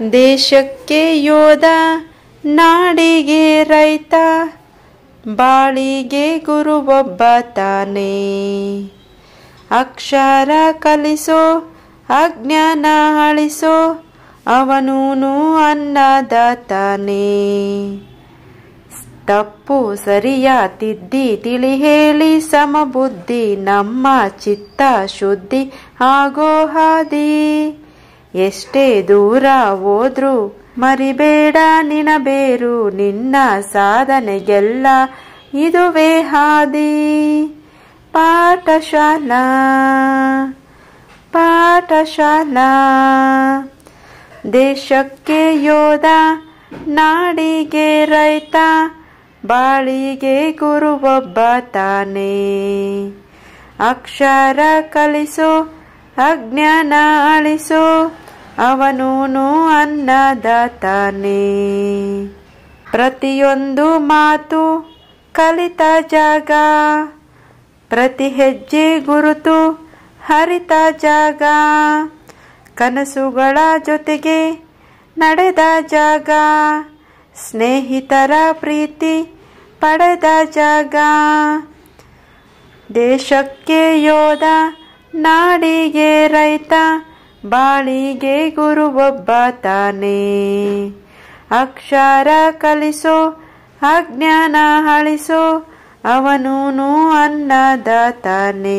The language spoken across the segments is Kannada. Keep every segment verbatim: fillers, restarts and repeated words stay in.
ದೇಶಕ್ಕೆ ಯೋಧ, ನಾಡಿಗೆ ರೈತ, ಬಾಳಿಗೆ ಗುರುವೊಬ್ಬ ತಾನೇ. ಅಕ್ಷರ ಕಲಿಸೋ, ಅಜ್ಞಾನ ಅಳಿಸೋ, ಅವನೂನು ಅನ್ನದಾತನೇ. ತಪ್ಪು ಸರಿಯ ತಿದ್ದಿ ತಿಳಿ ಹೇಳಿ ಸಮಬುದ್ಧಿ, ನಮ್ಮ ಚಿತ್ತ ಶುದ್ಧಿ ಆಗೋ ಹಾದಿ. ಎಷ್ಟೇ ದೂರ ಹೋದ್ರು ಮರಿಬೇಡ ನಿನಬೇರು, ನಿನ್ನ ಸಾಧನೆಗೆಲ್ಲ ಇದುವೇ ಹಾದಿ. ಪಾಠಶಾಲಾ ಪಾಠಶಾಲಾ. ದೇಶಕ್ಕೆ ಯೋಧ, ನಾಡಿಗೆ ರೈತ, ಬಾಳಿಗೆ ಗುರುವೊಬ್ಬ ತಾನೇ. ಅಕ್ಷರ ಕಲಿಸೋ, ಅಜ್ಞಾನ ಅಳಿಸೋ, ಅವನೂನು ಅನ್ನದಾತನೇ. ಪ್ರತಿಯೊಂದು ಮಾತು ಕಲಿತ ಜಾಗ, ಪ್ರತಿ ಹೆಜ್ಜೆ ಗುರುತು ಹರಿತ ಜಾಗ, ಕನಸುಗಳ ಜೊತೆಗೆ ನಡೆದ ಜಾಗ, ಸ್ನೇಹಿತರ ಪ್ರೀತಿ ಪಡೆದ ಜಾಗ. ದೇಶಕ್ಕೆ ಯೋಧ, ನಾಡಿಗೆ ರೈತ, ಬಾಳಿಗೆ ಗುರುವೊಬ್ಬ ತಾನೇ. ಅಕ್ಷರ ಕಲಿಸೋ, ಅಜ್ಞಾನ ಅಳಿಸೋ, ಅವನೂನು ಅನ್ನದಾತನೇ.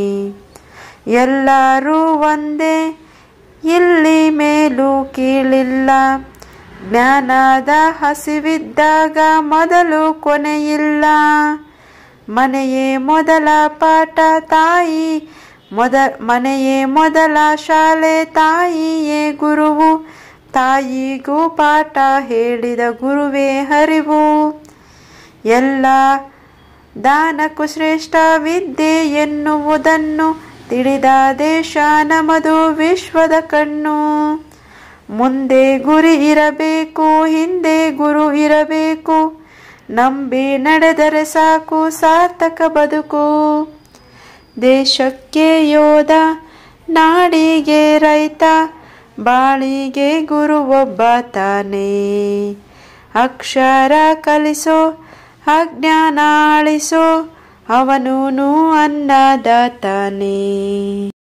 ಎಲ್ಲರೂ ಒಂದೇ, ಇಲ್ಲಿ ಮೇಲೂ ಕೀಳಿಲ್ಲ, ಜ್ಞಾನದ ಹಸಿವಿದ್ದಾಗ ಮೊದಲು ಕೊನೆಯಿಲ್ಲ. ಮನೆಯೇ ಮೊದಲ ಪಾಠ, ತಾಯಿ ಮೊದ ಮನೆಯೇ ಮೊದಲ ಶಾಲೆ, ತಾಯಿಯೇ ಗುರುವು, ತಾಯಿಗೂ ಪಾಠ ಹೇಳಿದ ಗುರುವೇ ಹರಿವು. ಎಲ್ಲ ದಾನಕ್ಕೂ ಶ್ರೇಷ್ಠ ವಿದ್ಯೆ ಎನ್ನುವುದನ್ನು ತಿಳಿದ ದೇಶ ನಮದು ವಿಶ್ವದ ಕಣ್ಣು. ಮುಂದೆ ಗುರಿ ಇರಬೇಕು, ಹಿಂದೆ ಗುರು ಇರಬೇಕು, ನಂಬಿ ನಡೆದರೆ ಸಾಕು ಸಾರ್ಥಕ ಬದುಕು. ದೇಶಕ್ಕೆ ಯೋಧ, ನಾಡಿಗೆ ರೈತ, ಬಾಳಿಗೆ ಗುರುವೊಬ್ಬ ತಾನೇ. ಅಕ್ಷರ ಕಲಿಸೋ, ಅಜ್ಞಾನ ಅಳಿಸೋ, ಅವನೂನು ಅನ್ನದಾತನೇ.